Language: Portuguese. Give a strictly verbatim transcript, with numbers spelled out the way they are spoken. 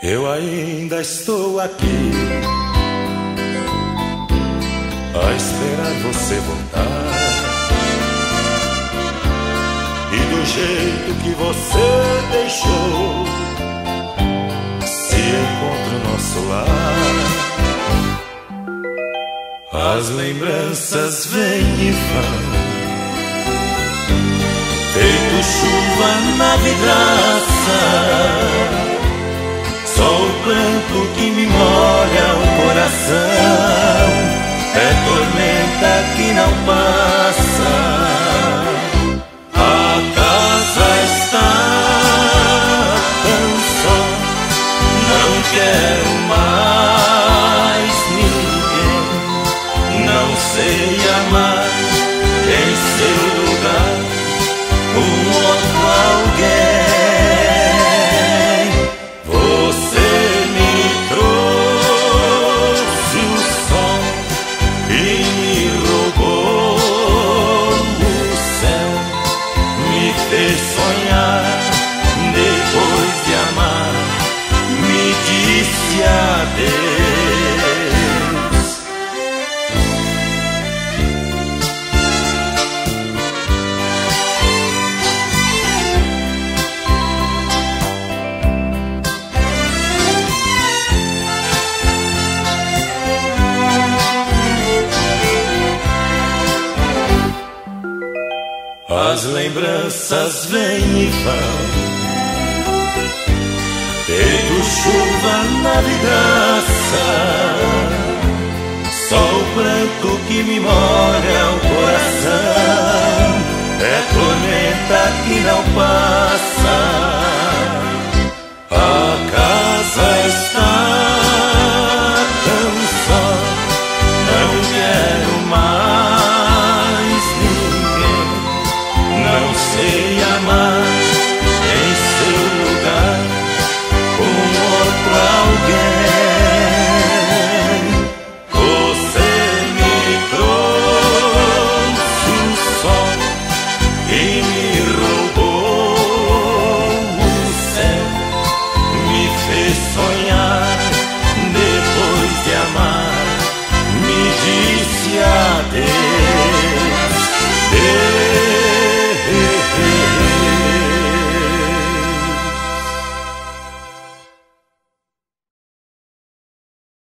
Eu ainda estou aqui a esperar você voltar. E do jeito que você deixou, se encontra o nosso lar. As lembranças vêm e vão, feito chuva na vidraça. Só o pranto que me molha o coração, é tormenta que não passa. A casa está tão só, não quero mais ninguém. Não sei amar em seu lugar um outro alguém. As lembranças vêm e vão, feito chuva na vidraça. Só o pranto que me molha o coração, é tormenta que não passa. A casa está tão só, não quero mais ninguém. Não sei amar em seu lugar um outro alguém. Você me trouxe o sol e me